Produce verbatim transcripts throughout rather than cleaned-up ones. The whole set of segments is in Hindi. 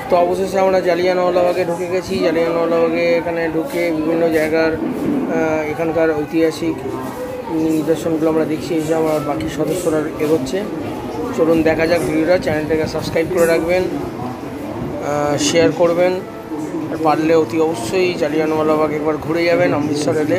তো অবশেষে আমরা জালিয়ানওয়ালাবাগে ঢুকে গেছি। জালিয়ানওয়ালাবাগে এখানে ঢুকে বিভিন্ন জায়গার এখানকার ঐতিহাসিক নিদর্শনগুলো আমরা দেখছি। এই যে আমার বাকি সদস্যরা এগোচ্ছে, চলুন দেখা যাক ভিডিওটা। চ্যানেলটাকে সাবস্ক্রাইব করে রাখবেন, শেয়ার করবেন, আর পারলে অতি অবশ্যই জালিয়ানওয়ালাবাগ একবার ঘুরে যাবেন অমৃতসর এলে।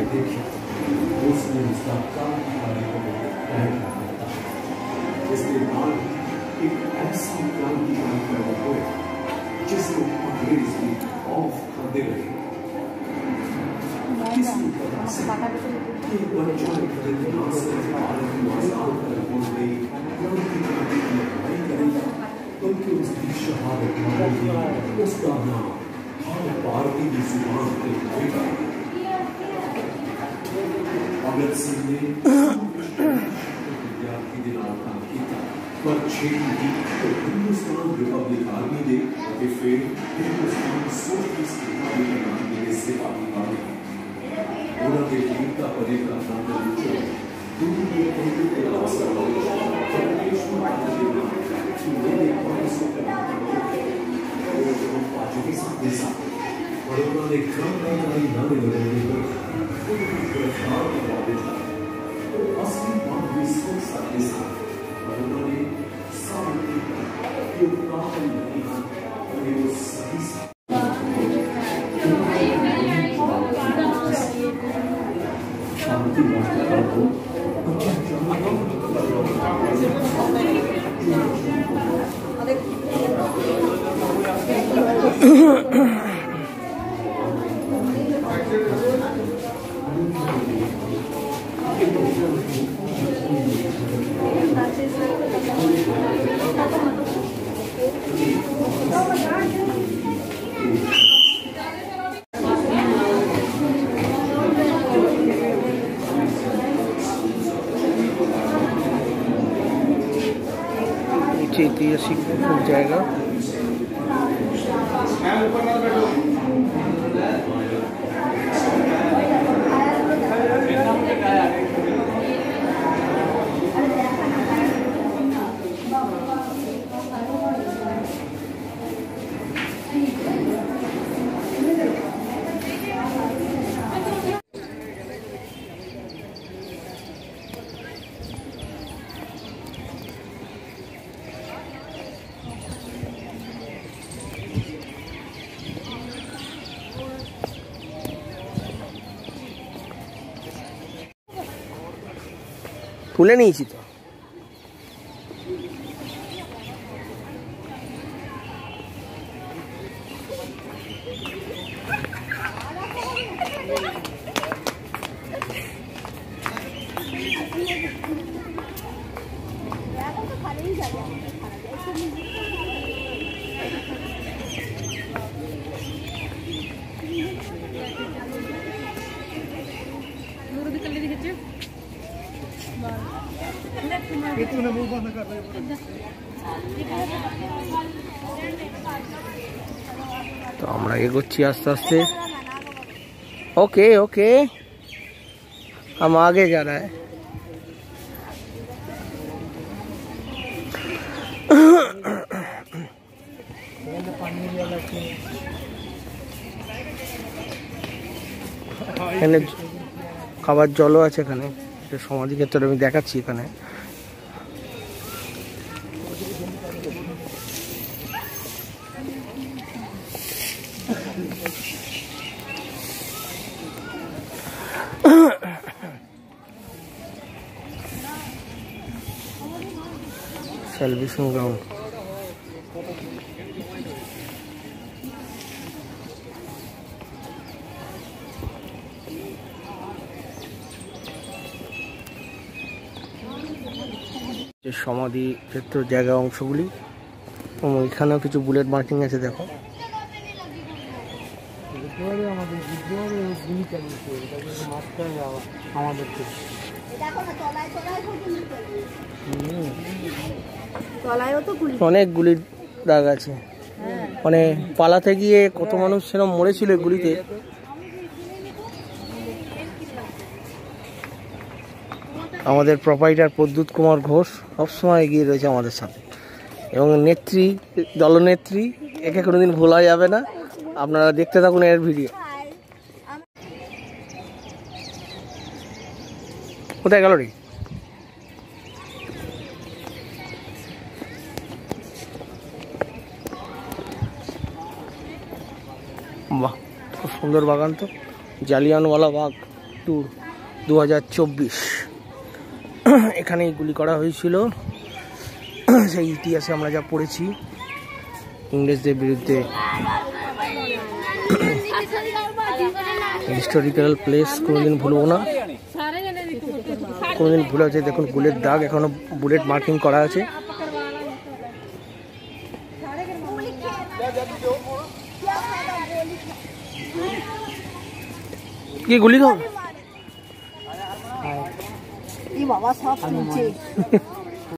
पर छेड़ी तो हिंदुस्तान रिपब्लिक आर्मी दे के फिर हिंदुस्तान सोशलिस्ट रिपब्लिक आर्मी दे सिपाही आर्मी ਉਹਨਾਂ ਦੇ ਲੀਡ ਦਾ ਪਰਿਵਾਰ ਨਾਲ ਜੁੜੇ ਦੂਰ ਦੇ ਕੋਲ ਦੇ ਆਸਰਾ ਦੇਸ਼ ਨੂੰ ਆਜ਼ਾਦੀ ਦੇ ਕਿ ਮੇਰੇ ਪਾਸ ਉਹ ਜੋ ਪਾਕਿਸਤਾਨ ਦੇ ਸਾਥ और उन्होंने क्रांतिकारी नारे लगाए और गिरफ्तार करवा दिया तो असली बात विश्व साथ साथ और उन्होंने सामने जो काम किया और वो सही शांति वास्ता को ऐतिहासिक जाएगा। তুলে নিয়েছি তো। तो আমরা এগোচ্ছি আস্তে আস্তে। ओके ओके हम आगे जा रहा है। এখানে খাবার জলও আছে। এখানে সমাধি ক্ষেত্রে আমি দেখাচ্ছি। এখানে সেলিব্রেশন গ্রাউন্ড। যে সমাধি ক্ষেত্র জায়গা অংশগুলি, এখানেও কিছু বুলেট মার্কিং আছে। দেখো অনেক গুলির দাগ আছে। মানে পালাতে গিয়ে কত মানুষ সেরকম মরেছিল গুলিতে। আমাদের প্রোপাইটার প্রদ্যুৎ কুমার ঘোষ সবসময় এগিয়ে রয়েছে আমাদের সাথে, এবং নেত্রী দলনেত্রী একে কোনোদিন ভোলা যাবে না। আপনারা দেখতে থাকুন এর ভিডিও। কোথায় গেল রে? বাহ, খুব সুন্দর বাগান তো। জালিয়ানওয়ালা বাগ ট্যুর দু হাজার চব্বিশ, এখানেই গুলি করা হয়েছিল। সেই ইতিহাসে আমরা যা পড়েছি ইংরেজদের বিরুদ্ধে। হিস্টোরিক্যাল প্লেস কোনোদিন ভুলবো না, কোনোদিন ভুলে আছে। দেখুন বুলেট দাগ, এখনো বুলেট মার্কিং করা আছে। কি গুলি খাও? বাবা সব